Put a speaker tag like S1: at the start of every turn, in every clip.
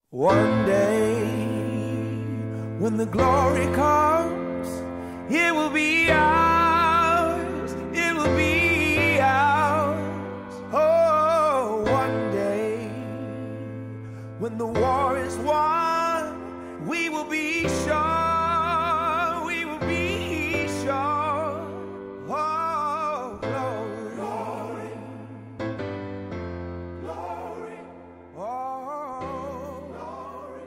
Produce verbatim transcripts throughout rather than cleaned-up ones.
S1: One day, when the glory comes, it will be ours, it will be ours. Oh, one day, when the war is won, we will be sure, we will be sure. Oh, glory, glory, glory, oh, glory,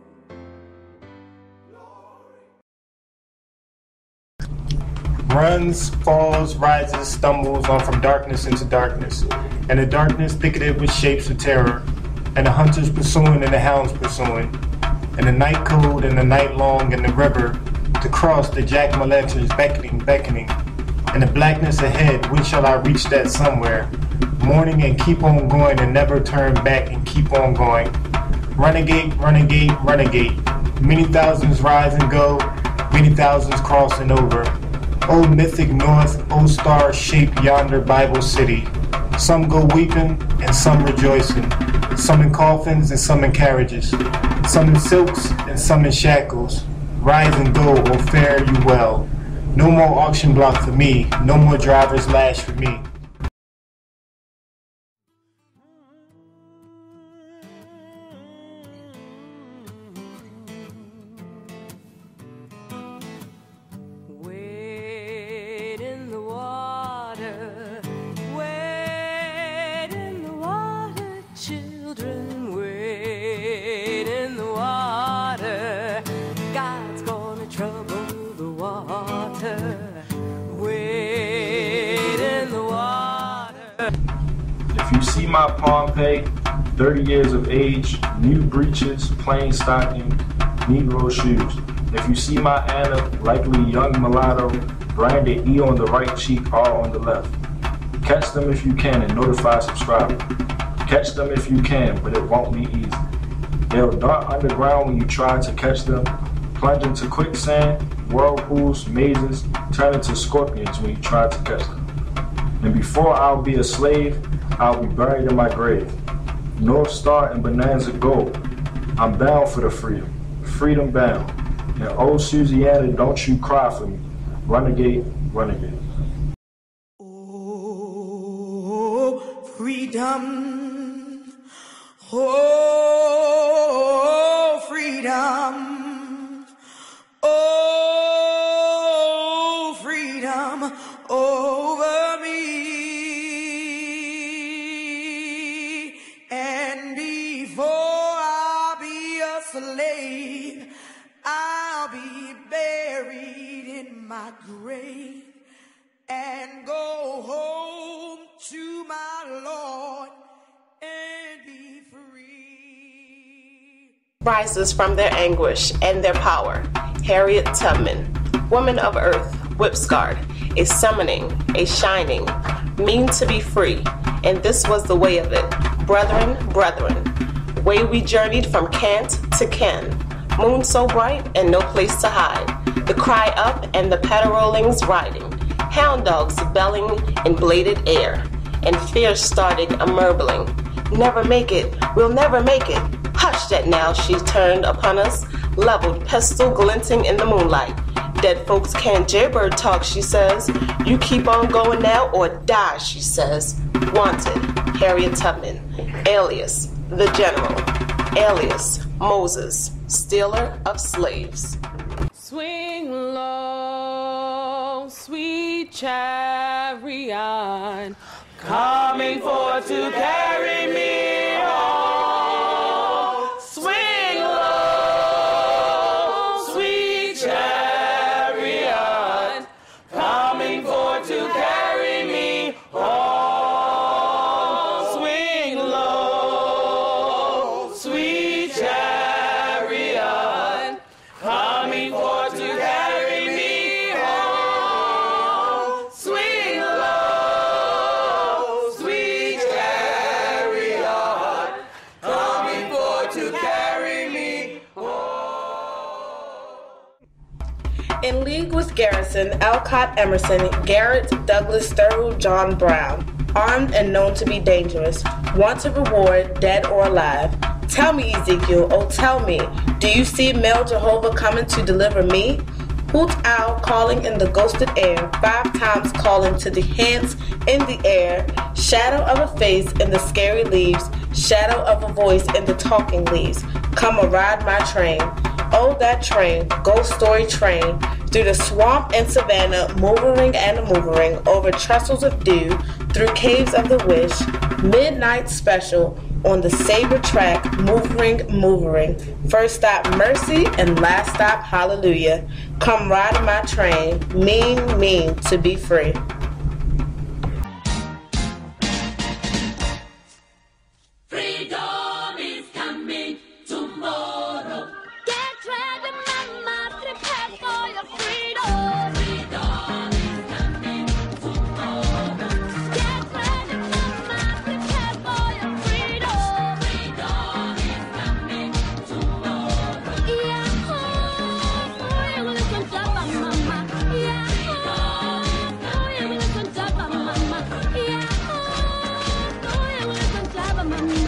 S1: glory.
S2: Runs, falls, rises, stumbles on from darkness into darkness, and the darkness thicketed with shapes of terror, and the hunters pursuing and the hounds pursuing, and the night cold and the night long and the river to cross the jack moletters beckoning, beckoning, and the blackness ahead, when shall I reach that somewhere? Morning and keep on going and never turn back and keep on going. Runagate, Runagate, Runagate. Many thousands rise and go, many thousands crossing over. O mythic north, O star shaped yonder Bible city. Some go weeping and some rejoicing. Some in coffins and some in carriages. Some in silks and some in shackles. Rise and go, or fare you well. No more auction block for me, no more driver's lash for me.
S3: Wade in the water, wade in the water, children, wade in the water. God's gonna trouble the water, wade in the water.
S4: If you see my Pompeii, thirty years of age, new breeches, plain stocking, Negro shoes. If you see my Anna, likely young mulatto, branded E on the right cheek, R on the left. Catch them if you can and notify subscriber. Catch them if you can, but it won't be easy. They'll dart underground when you try to catch them, plunge into quicksand, whirlpools, mazes, turn into scorpions when you try to catch them. And before I'll be a slave, I'll be buried in my grave. North Star and Bonanza Gold. I'm bound for the freedom, freedom bound. And oh, Susiana, don't you cry for me. Runagate, Runagate.
S1: Oh, freedom. Oh, freedom. Oh, freedom over me. And before I'll be a slave, I'll be buried in my grave and go home to my Lord and be free.
S5: Rises from their anguish and their power. Harriet Tubman, woman of earth, whip-scarred, a summoning, a shining, mean to be free, and this was the way of it. Brethren, brethren, way we journeyed from cant to ken. Moon so bright and no place to hide. The cry up and the paterolings riding. Hound dogs belling in bladed air. And fear started a murbling. Never make it, we'll never make it. Hush that now, she turned upon us. Leveled pistol glinting in the moonlight. Dead folks can't jaybird talk, she says. You keep on going now or die, she says. Wanted, Harriet Tubman. Alias, the General. Alias, Moses, stealer of slaves.
S3: Swing low, sweet chariot, coming forth to carry me home. Swing low, sweet chariot, coming forth to carry me home. Swing low, sweet chariot, coming forth to carry me home. Swing low, sweet chariot, coming forth to carry me home.
S5: In league with Garrison, Alcott Emerson, Garrett, Douglas, Thurl, John Brown. Armed and known to be dangerous. Want to reward, dead or alive. Tell me, Ezekiel, oh tell me, do you see male Jehovah coming to deliver me? Hoot owl calling in the ghosted air, five times calling to the hands in the air, shadow of a face in the scary leaves, shadow of a voice in the talking leaves. Come a ride my train. Oh, that train, ghost story train, through the swamp and savannah, movering and movering, over trestles of dew, through caves of the wish, midnight special, on the saber track, movering, moving. First stop mercy and last stop hallelujah. Come ride my train, mean, mean to be free.
S3: Freedom is coming tomorrow.
S6: Get ready, mama, prepare for your freedom.
S3: Freedom is coming tomorrow.
S6: Get ready, mama, prepare for your freedom.
S3: Freedom is coming tomorrow.
S6: Yeah, oh, you will listen to mama. Yeah, oh, you will listen to mama. Yeah, oh, you will listen to mama.